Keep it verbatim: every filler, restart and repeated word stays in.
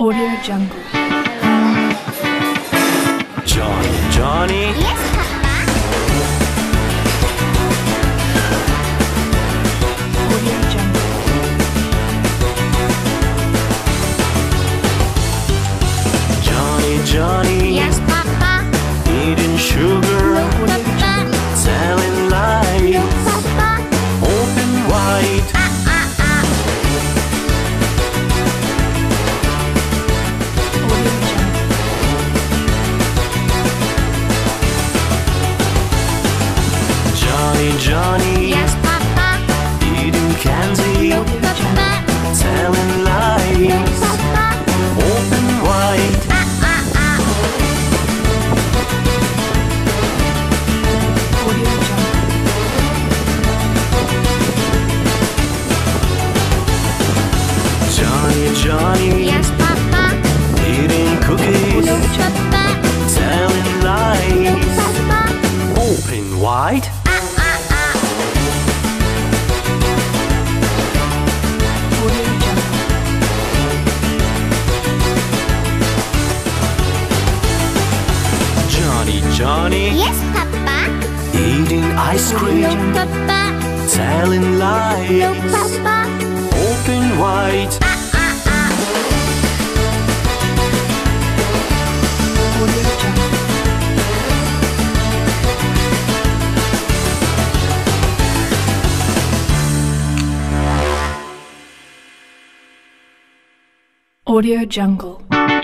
Audio Jungle. Johnny, Johnny. Yes, Papa. Audio Jungle. Johnny, Johnny. Yes, Papa. Eating sugar, Papa. telling lies, Papa. open wide. Ah, ah, ah. Audio Jungle. Johnny, Johnny. Yes, Papa. Eating candy, Papa. telling lies, Papa. open wide. Ah, ah, ah. Audio Jungle. Johnny, Johnny. Yes, Papa. Eating cookies, Papa. telling lies, Papa. open wide. Ah, ah, ah. Audio Jungle. Johnny, Johnny. Yes, Papa. Eating ice cream, Papa. telling lies, Papa. open wide. Ah, ah, ah. Audio Jungle. Audio Jungle.